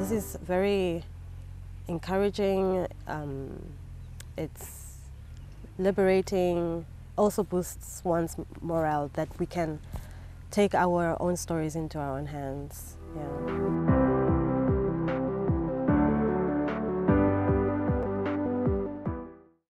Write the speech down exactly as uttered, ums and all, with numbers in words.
this is very encouraging. Um, it's liberating, also boosts one's morale that we can take our own stories into our own hands. Yeah.